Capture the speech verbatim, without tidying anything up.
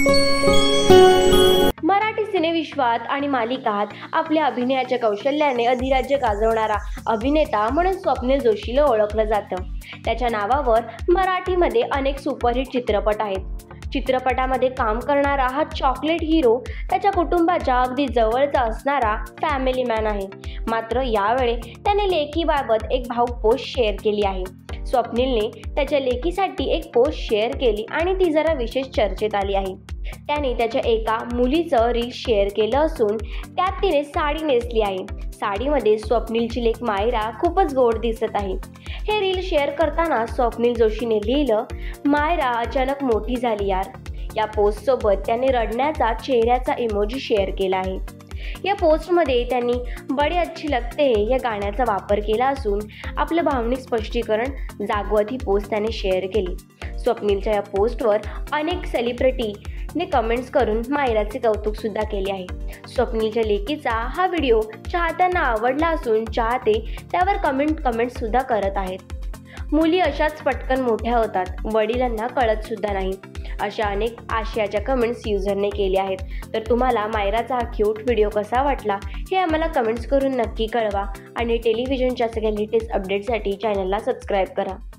मराठी सिनेविश्वात आणि मालिकात आपल्या अभिनयाच्या कौशल्याने अधिराज्य गाजवणारा अभिनेता म्हणून स्वप्नील जोशीला ओळखलं जातं। त्याच्या नावावर मराठीमध्ये अनेक सुपरहिट चित्रपट आहेत। चित्रपटामध्ये काम करणारा हा चॉकलेट हिरो त्याच्या कुटुंबाच्या अगदी जवळचा असणारा फॅमिली मॅन आहे। मात्र यावेळी त्याने लेकीबाबत एक भावूक पोस्ट शेअर केली आहे। स्वप्नीलने त्याच्या लेकीसाठी एक पोस्ट शेअर केली आणि ती जरा विशेष चर्चेत आली आहे। त्याने त्याच्या एका मुलीचं रील शेअर केलं असून त्यात तिने साडी नेसली आहे। साडीमध्ये स्वप्नीलची लेक मायरा खूपच गोड दिसत आहे। हे रील शेअर करताना स्वप्नील जोशीने लिहिलं, मायरा अचानक मोठी झाली यार। या पोस्टसोबत त्याने रडण्याचा चेहऱ्याचा इमोजी शेअर केला आहे। या पोस्टमध्ये त्यांनी बड़ी अच्छी लगते है या गाण्याचा वापर केला असून आपलं भावनिक स्पष्टीकरण जागवत ही पोस्ट त्याने शेअर केली। स्वप्नीलच्या या पोस्टवर अनेक सेलिब्रिटीने कमेंट्स करून मायराचे कौतुक सुद्धा केले आहे। स्वप्नीलच्या लेकीचा हा व्हिडिओ चाहत्यांना आवडला असून चाहते त्यावर कमेंट कमेंट्स सुद्धा करत आहेत। मुली अशाच पटकन मोठ्या होतात, वडिलांना कळत सुद्धा नाही, अशा अनेक आशयाच्या कमेंट्स युजरने केल्या आहेत। तर तुम्हाला मायराचा हा क्यूट व्हिडिओ कसा वाटला हे आम्हाला कमेंट्स करून नक्की कळवा आणि टेलिव्हिजनच्या सगळ्या लेटेस्ट अपडेट्ससाठी चॅनलला सबस्क्राईब करा।